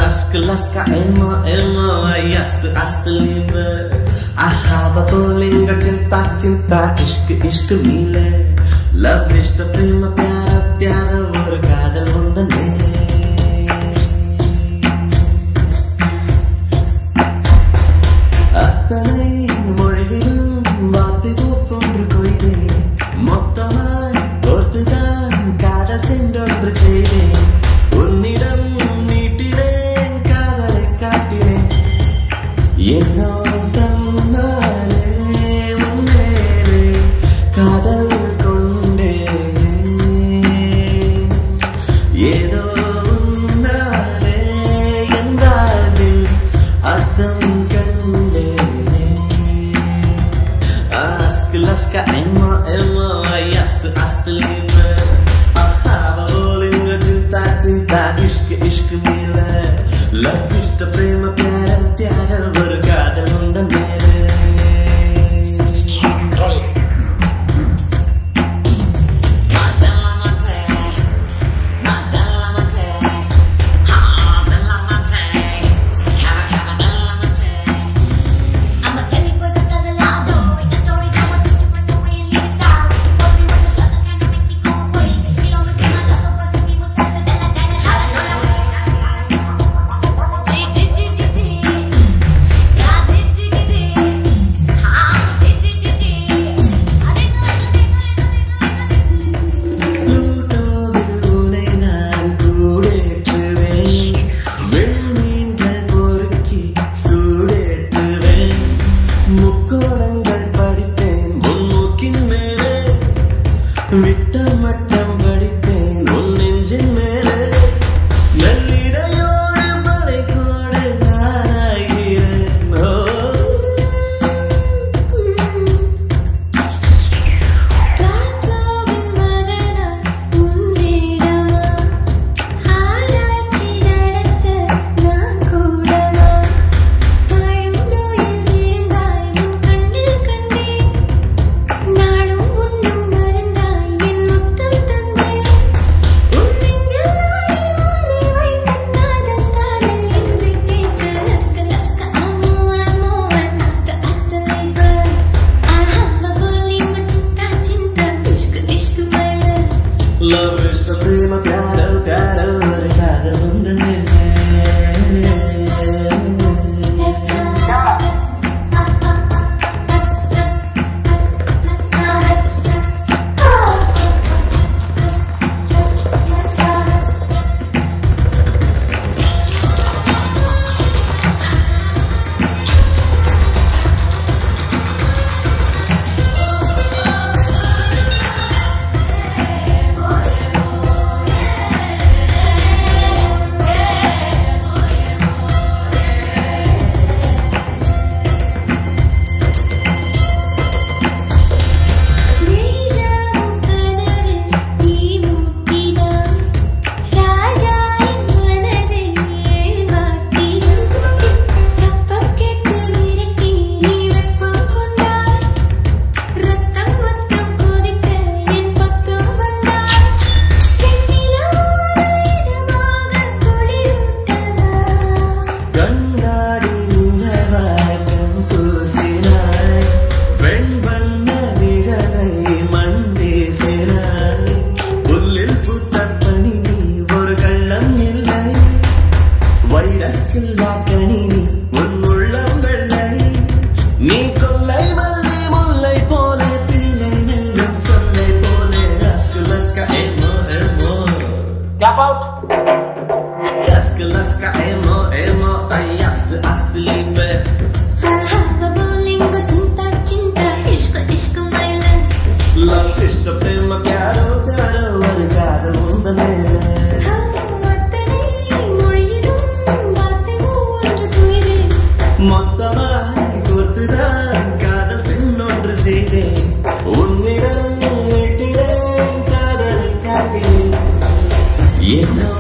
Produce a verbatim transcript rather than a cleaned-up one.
Laska laska emo emo ayast ast liebe. Ahaba bolinga cinta cinta ishq ishq mile. Love ishta prema pyara pyara or kaadal undane. Attanai mozhilum vaathigu pondru koide. Mottamai orthudan kaadal sendondru seide. Unnidam neetiren kaadalai kaatiren. Yeno tannale unnere kaadal konde. Yedo unnale endalil atham kande. Ask laska emo emo ayast ast liebe. Ahava bolinga cinta cinta ishq ishq mile. Love ishta prema pyara pyara or kaadal undane. விட்டமட்டம் படிப்பேன் உன் நெஞ்சின் மேலே. நல்லிடையோடு படைக்கோடு நாராகிறேன். காத்தாவின் மதனா உன்னிடமா ஆராய்ச்சி நடத்த நான் கூடவா. பழந்தோயில் விழுந்தாய் உன் கண்ணில் கண்டேன். நாளும் உண்ணும் மருந்தாய் என் முத்தம் தந்தேன். உன் நெஞ்சில் நாடி வாழி வைத்த காதல் காதல் என்று கேட்க. லஸ்க லஸ்க அம்மோ அம்மோ அஸ்த அஸ்த லைப. ஆஹா போலிங்க சிந்தா சிந்தா இஷ்q இஷ்q மேல. Love ishta prema pyara pyara or kaadal undane. நீ கொல்லை மல்லி முல்லை போலே பிள்ளை நெல்லும் சொல்லை போலே. Laska laska emo emo. Clap out. Laska laska emo emo ayast ast liebe. ஆஹா போலிங்க சிந்தா சிந்தா இஷ்q இஷ்q மேல. Love ishta prema pyaro pyaro or kaadal undane. அத்தனை மொழியிலும் வார்த்தைகள் ஒன்று துயிலே. மொத்தமாய் கோர்த்துதான் காதல் சென்னொன்று செய்தேன். உன்னிடம் எட்டிலேன் காதலை காட்டினேன். ஏனோ